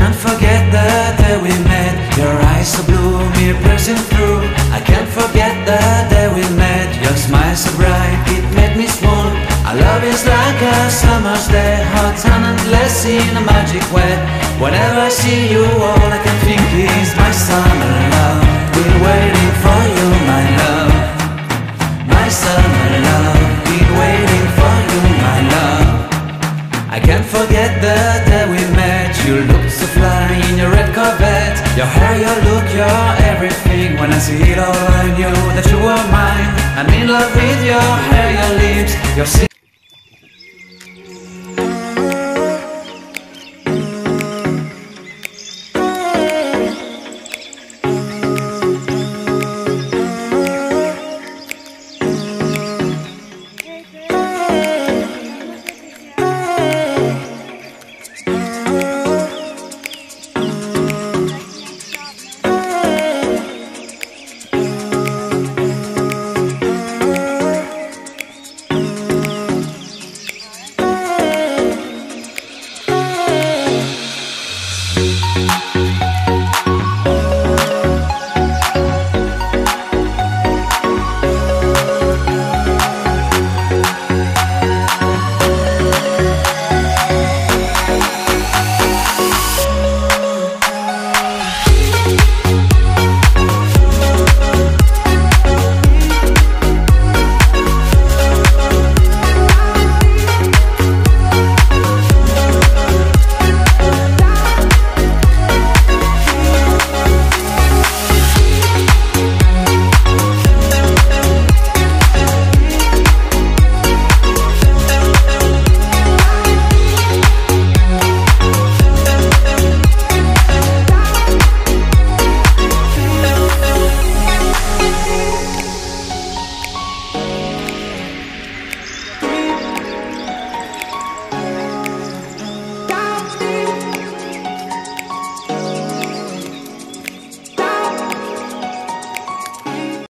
can't forget the day we met. Your eyes so blue, me piercing through. I can't forget the day we met. Your smile so bright, it made me swoon. Our love is like a summer's day, hot and endless in a magic way. Whenever I see you, all I can think is my summer love. Been waiting for you, my love. My summer love. Been waiting for you, my love. I can't forget the day we met. You looked so fly in your red Corvette. Your hair, your look, your everything. When I see it all, I knew that you were mine. I'm in love with your hair, your lips, your skin.